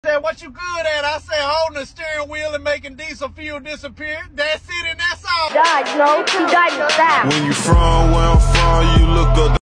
Said, what you good at? I said, holding the steering wheel and making diesel fuel disappear. That's it and that's all. Died, no, he died in the back. When you from where I'm from, you look up.